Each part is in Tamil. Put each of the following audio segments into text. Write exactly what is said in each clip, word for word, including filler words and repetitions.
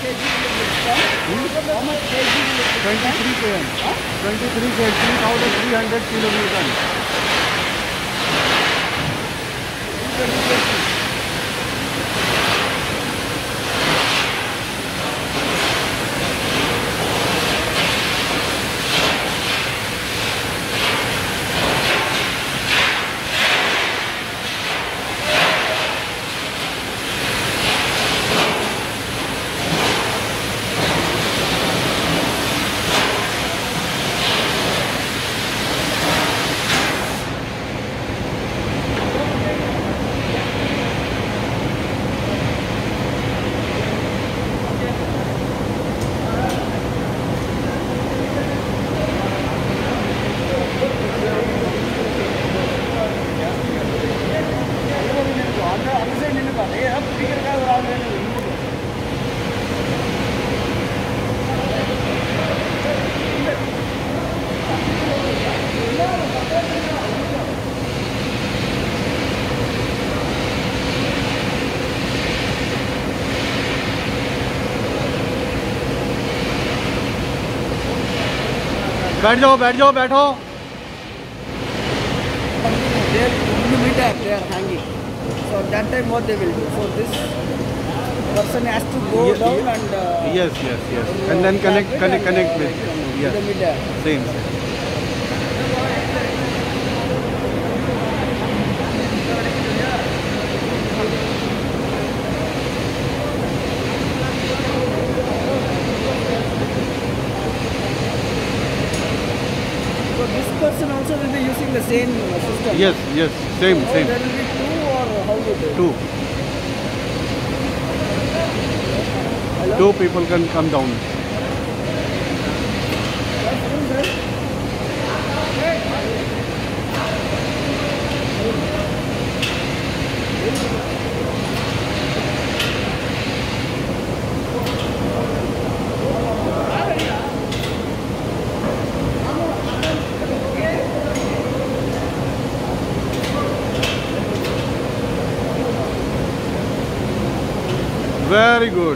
kg will it come? How much kg will it come? twenty-three kg. Huh? twenty-three kg, three thousand three hundred kilonewton. बैठ जाओ बैठ जाओ बैठो They in the middle they are hanging. So that time what they will do? So this person has to go Yes, down and uh, yes yes yes and then connect connect connect with in the yes middle. same So this person also will be using the same uh, system. yes yes same So same there will be two or how will it? two Hello? two people can come down. Very good.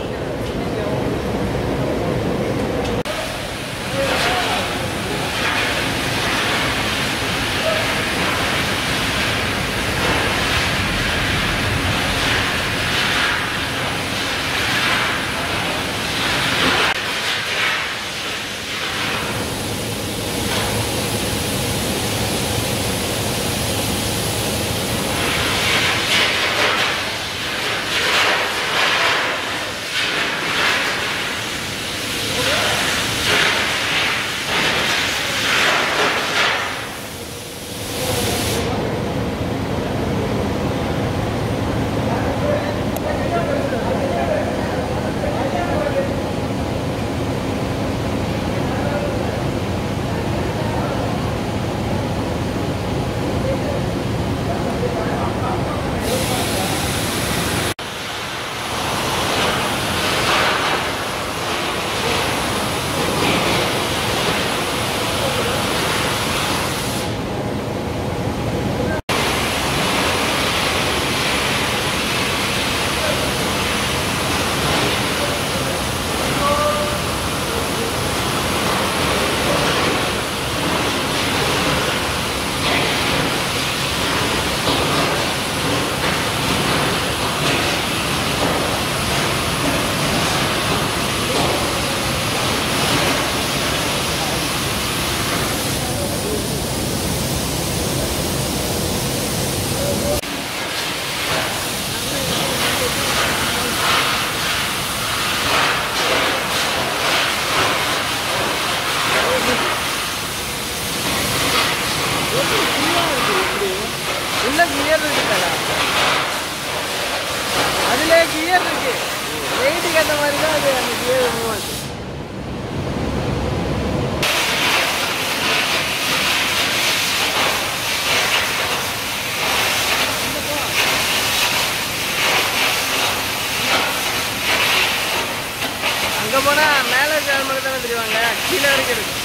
போனா மேல ஜாமல தான் வந்துருவாங்க கீழ வரைக்கும் இருக்கு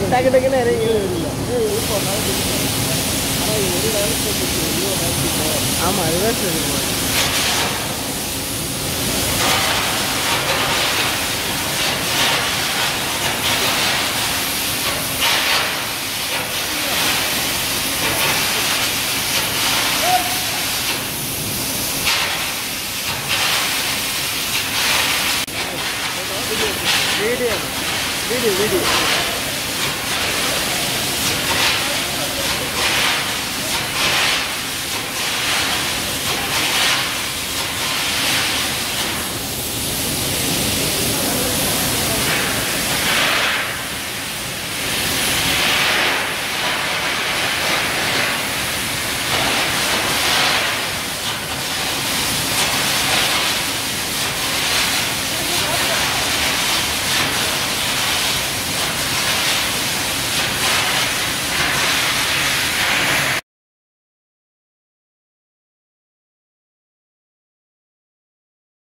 டக்கு டக்குன்னு இறங்கி ஆமாம் ரிவர்ஸ் இருக்கு வீடியோ வீடியோ வீடியோ